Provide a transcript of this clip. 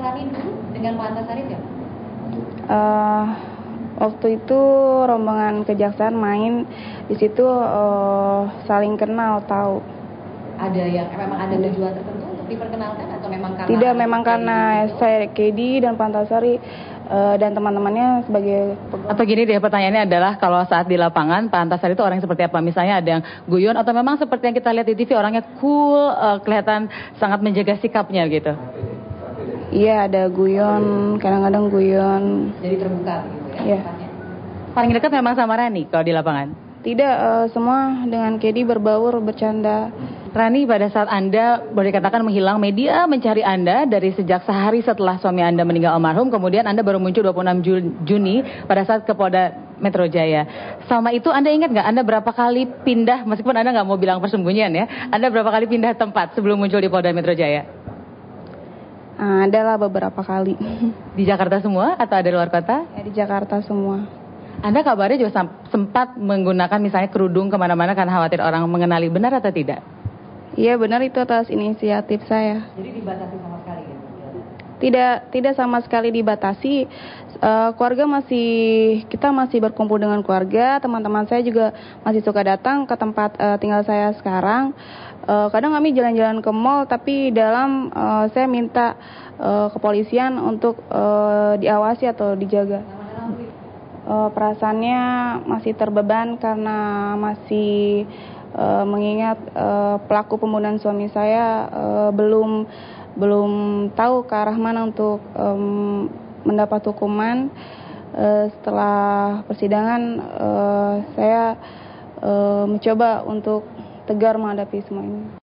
Rani dulu dengan Pak Antasari siapa? Waktu itu rombongan kejaksaan main di situ, saling kenal, tahu. Ada yang memang ada tujuan tertentu untuk diperkenalkan atau memang karena? Tidak, memang karena saya KD dan Pak Antasari dan teman-temannya sebagai Atau gini deh, pertanyaannya adalah kalau saat di lapangan Pak Antasari itu orang yang seperti apa? Misalnya ada yang guyon atau memang seperti yang kita lihat di TV orangnya cool, kelihatan sangat menjaga sikapnya gitu? Iya, ada guyon, kadang-kadang guyon. Jadi terbuka gitu ya? Iya. Paling dekat memang sama Rani kalau di lapangan? Tidak, semua dengan KD berbaur, bercanda. Rani, pada saat Anda boleh dikatakan menghilang, media mencari Anda dari sejak sehari setelah suami Anda meninggal almarhum, kemudian Anda baru muncul 26 Juni pada saat ke Polda Metro Jaya. Selama itu Anda ingat nggak Anda berapa kali pindah, meskipun Anda nggak mau bilang persembunyian ya, Anda berapa kali pindah tempat sebelum muncul di Polda Metro Jaya? Adalah beberapa kali. Di Jakarta semua atau ada luar kota? Ya, di Jakarta semua. Anda kabarnya juga sempat menggunakan misalnya kerudung kemana-mana karena khawatir orang mengenali, benar atau tidak? Iya, benar, itu atas inisiatif saya. Jadi dibatasi sama sekali ya? Tidak sama sekali dibatasi. Keluarga kita masih berkumpul dengan keluarga. Teman-teman saya juga masih suka datang ke tempat tinggal saya sekarang. Kadang kami jalan-jalan ke mall, tapi saya minta kepolisian untuk diawasi atau dijaga. Perasaannya masih terbeban karena masih mengingat pelaku pembunuhan suami saya belum tahu ke arah mana untuk mendapat hukuman. Setelah persidangan saya mencoba untuk tegar menghadapi semua ini.